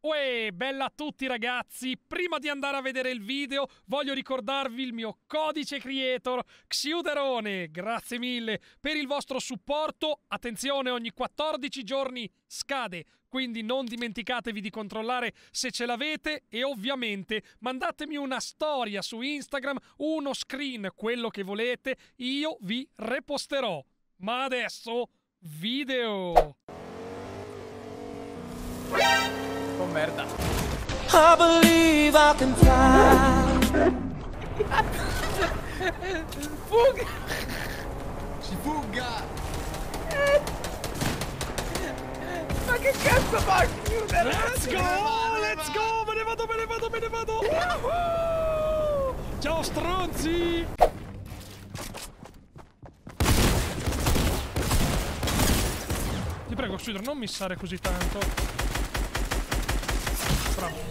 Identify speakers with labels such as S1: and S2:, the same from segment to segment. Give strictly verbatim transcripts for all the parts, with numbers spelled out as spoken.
S1: Uè, bella a tutti ragazzi, prima di andare a vedere il video voglio ricordarvi il mio codice creator Xiuderone, grazie mille per il vostro supporto, attenzione ogni quattordici giorni scade, quindi non dimenticatevi di controllare se ce l'avete e ovviamente mandatemi una storia su Instagram, uno screen, quello che volete, io vi reposterò. Ma adesso, video!
S2: Oh merda.
S3: I believe I can fly.
S2: Fuga! Si fuga! Ma che cazzo fa? Chiudere!
S1: Let's go! Let's go! Me ne vado, me ne vado, me ne vado! Woohoo! Ciao stronzi! Ti prego, Xiuder, non missare così tanto. Bravo.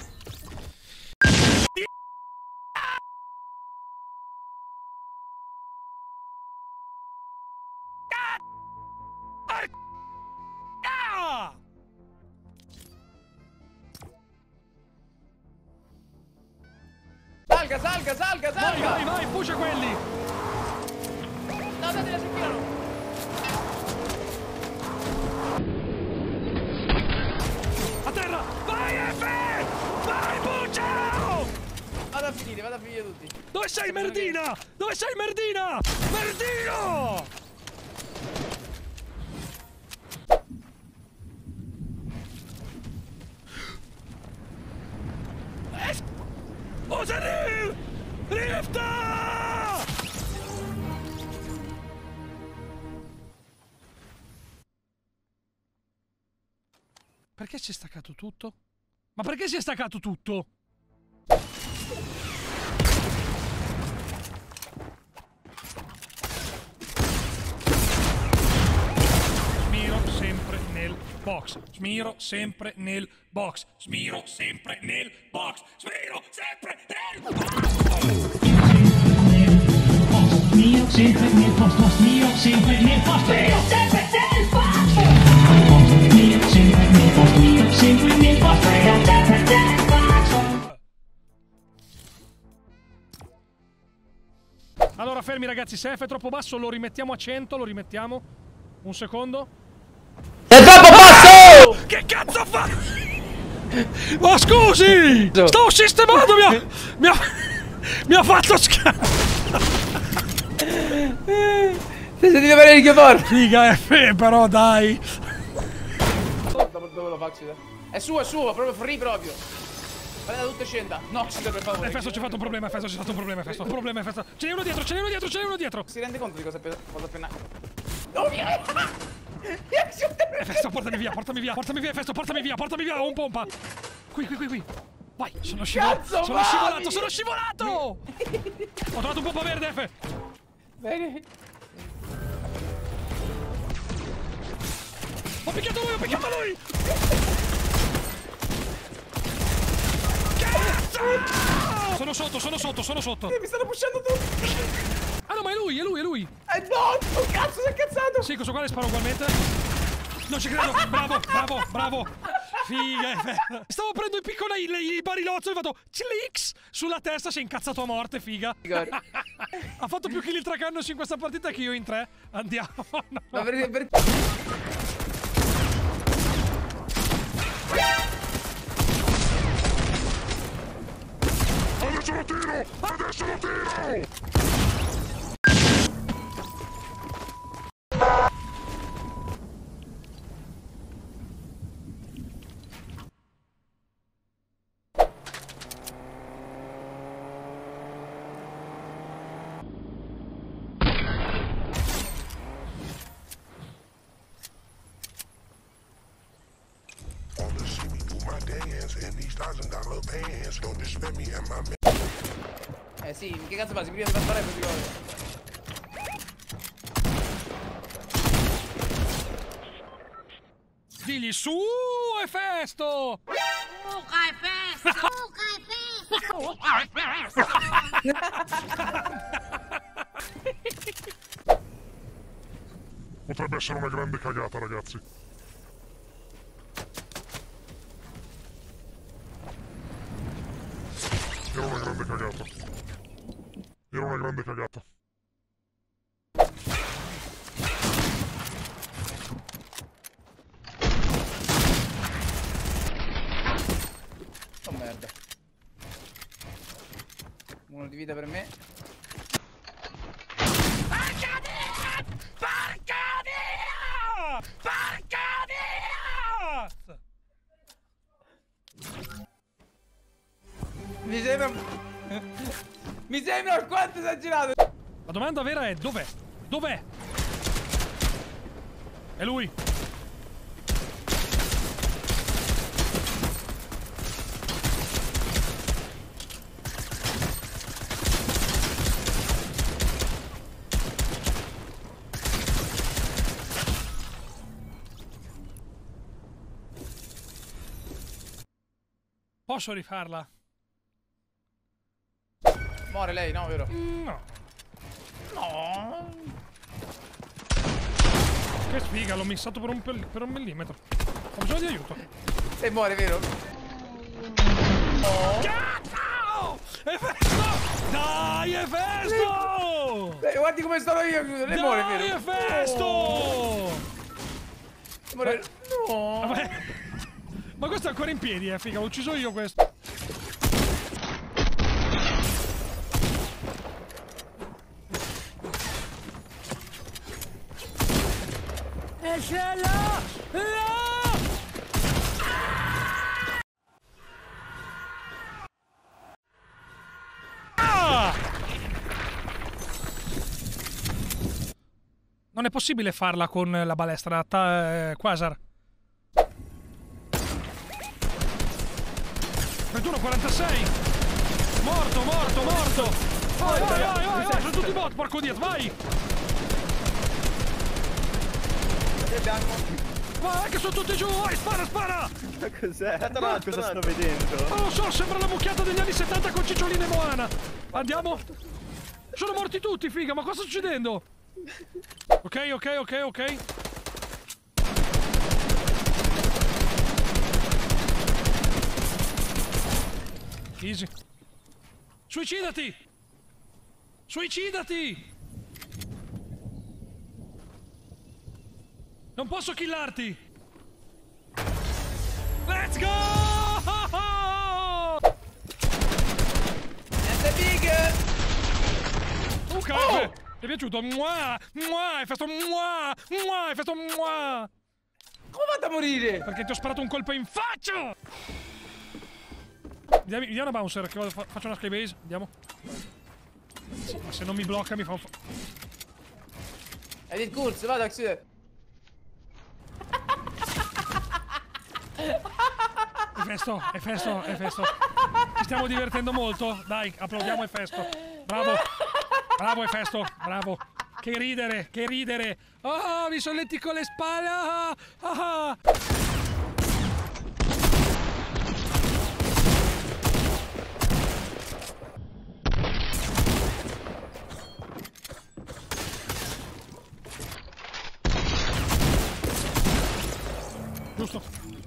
S2: Salga, salga, salga, salga!
S1: Vai, vai, vai, push quelli!
S2: No, date la seppino!
S1: A terra! Vai, F! Vai, pucciao!
S2: Vado a finire, vado a finire tutti.
S1: Dove sei, merdina? Dove sei, merdina? Merdino! Oseril! Rifta! Perché si è staccato tutto? Ma perché si è staccato tutto? Smiro sempre nel box. Smiro sempre nel box. Smiro sempre nel box. Smiro sempre nel box.
S4: Mio sempre nel posto, mio sempre nel posto, mio sempre nel posto, mio sempre nel posto, mio sempre nel posto, mio sempre nel posto.
S1: Allora fermi ragazzi, se F è troppo basso lo rimettiamo a cento, lo rimettiamo. Un secondo.
S2: È troppo basso!
S1: Che cazzo fa? Ma scusi! Stavo sistemando, mi ha... mi ha, mi ha fatto scappare.
S2: Ti senti bene il chiamore?
S1: Figa F però dai.
S2: Dove, dove lo faccio? È suo, è suo, proprio free proprio. Guarda tutte scenda. No, ci per favore.
S1: Festo ci ha fatto un problema, Festo ci ha fatto un problema, Festo. Un problema, Festo. Ce n'è uno dietro, ce n'è uno dietro, ce n'è uno dietro.
S2: Si rende conto di cosa cosa appena. Oh mio!
S1: Eh, Festo, portami via, portami via, portami via, Festo, portami via, portami via, ho un pompa. Qui, qui, qui, qui. Vai, sono scivolato,
S2: Cazzo,
S1: sono
S2: vai!
S1: scivolato, sono scivolato! Ho trovato un pompa verde, F.
S2: Bene.
S1: Ho picchiato lui, ho picchiato lui! Cazzo! Sono sotto, sono sotto, sono sotto.
S2: Mi stanno pushando tutti.
S1: Ah no, ma è lui, è lui, è lui.
S2: Eh no, oh, cazzo, si è cazzato.
S1: Sì, questo qua le sparo ugualmente. Non ci credo, bravo, bravo, bravo. Figa. Stavo prendendo i piccoli i, i barilozzo e vado Clicks sulla testa, si è incazzato a morte, figa. Ha fatto più kill il Tracannos in questa partita che io in tre. Andiamo. No.
S2: Ma per, per...
S5: Adesso lo tiro! Adesso lo tiro!
S2: Eh sì, che cazzo fa? Si prende da fare così cose.
S1: Digli su e Festo!
S6: Luca e Festo! Luca e Festo!
S5: Potrebbe essere una grande cagata, ragazzi. cagata. Era una grande cagata.
S2: Oh merda. Uno di vita per me.
S1: Porca Dio! Porca Dio! Porca Dio!
S2: Mi sembra... Mi sembra alquanto esagerato.
S1: La domanda vera è dov'è? Dov'è? È lui. Posso rifarla?
S2: Muore lei, no, vero?
S1: No.
S2: No.
S1: Che sfiga, l'ho missato per un, pel- per un millimetro. Ho bisogno di aiuto.
S2: E muore, vero?
S1: Cazzo! Efesto! Dai, Efesto!
S2: Eh, guardi come sono io, chiudo. Lei muore,
S1: Dai,
S2: vero?
S1: Efesto!
S2: Muore. No.
S1: Vabbè. Ma questo è ancora in piedi, eh, figa, ho ucciso io questo. Esce là! Là! Ah! Non è possibile farla con la balestra, ta- eh, Quasar. ventuno quarantasei. Morto, morto, morto. Vai, vai, vai, vai, vai, sono tutti bot, porco Dio, vai. Vai, che sono tutti giù, vai, spara, spara.
S7: Ma cos'è? Cosa sto vedendo?
S1: Non lo so, sembra la mucchiata degli anni settanta con Cicciolina e Moana. Andiamo. Sono morti tutti, figa, ma cosa sta succedendo? Ok, ok, ok, ok. Easy. Suicidati! Suicidati! Non posso killarti! Let's go!
S2: And the big.
S1: Ok,
S2: Oh!
S1: ti è piaciuto? Mua! Mua! Hai fatto mua! Mua! Hai fatto mua!
S2: Come fate a morire?
S1: Perché ti ho sparato un colpo in faccia! Diamo, diamo una bouncer, che vado, fa- faccio una skybase. Andiamo. Sì, ma se non mi blocca mi fa un fa...
S2: Hai il corso, vado a chiudere.
S1: Efesto, Efesto, Efesto. Ci stiamo divertendo molto. Dai, applaudiamo Efesto. Bravo. Bravo Efesto, bravo. Che ridere, che ridere. Ah, mi solletti con le spalle. Ah, ah. Giusto.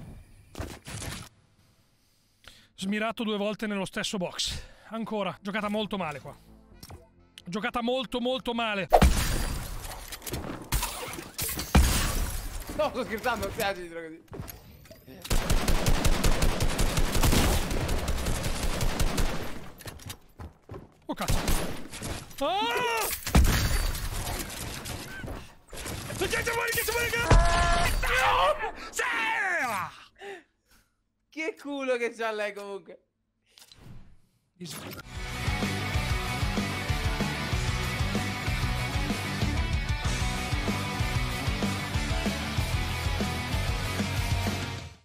S1: Smirato due volte nello stesso box. Ancora, giocata molto male qua. Giocata molto molto male.
S2: No, sto scherzando, non si agitano così.
S1: Oh cazzo. Ah! Che ci vuole, che ci vuole, che... Sì!
S2: Che culo che c'ha lei comunque.
S1: Easy.